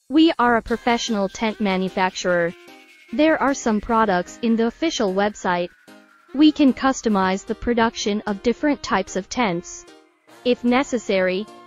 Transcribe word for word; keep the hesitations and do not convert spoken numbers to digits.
We are a professional tent manufacturer. There are some products in the official website. We can customize the production of different types of tents. If necessary,